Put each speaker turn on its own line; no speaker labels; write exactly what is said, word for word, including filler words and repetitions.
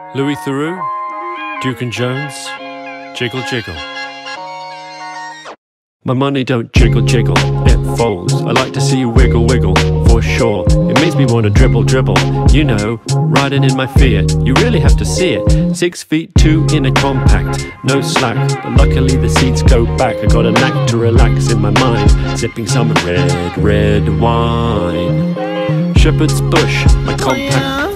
Louis Theroux, Duke and Jones, jiggle jiggle. My money don't jiggle jiggle, it folds. I like to see you wiggle wiggle, for sure. It makes me want to dribble dribble, you know, riding in my Fiat. You really have to see it. Six feet two in a compact, no slack, but luckily the seats go back. I got a knack to relax in my mind, sipping some red, red wine. Shepherd's Bush, my compact